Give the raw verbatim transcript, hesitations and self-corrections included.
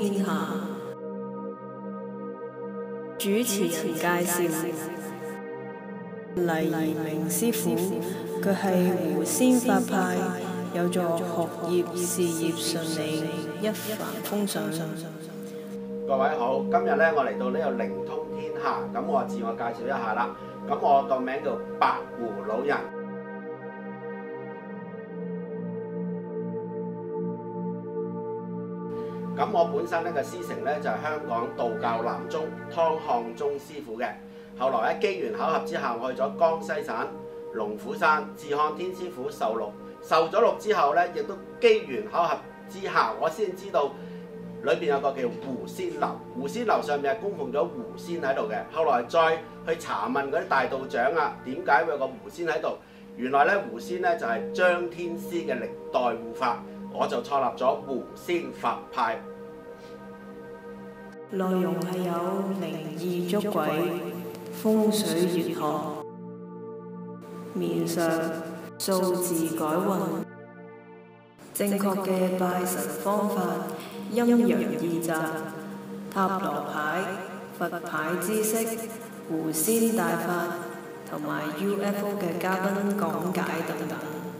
天下。主持人介紹：黎怡明師傅，佢係狐仙法派，有助學業事業順利，一帆風順。 各位好，今日咧我嚟到呢個靈通天下，咁我自我介紹一下啦。咁我個名叫白狐老人。咁我本身呢個師承咧就係香港道教南宗湯漢宗師傅嘅。後來喺機緣巧合之下，我去咗江西省龍虎山自漢天師傅受錄，受咗錄之後咧，亦都機緣巧合之下，我先知道裏邊有個叫狐仙樓，狐仙樓上面係供奉咗狐仙喺度嘅。後來再去查問嗰啲大道長啊，點解會有個狐仙喺度？原來咧狐仙咧就係張天師嘅歷代護法，我就創立咗狐仙法派。 內容係有靈異捉鬼、風水玄學、面相、數字改運、正確嘅拜神方法、陰陽二擇、塔羅牌、佛牌知識、狐仙大法同埋 U F O 嘅嘉賓講解等等。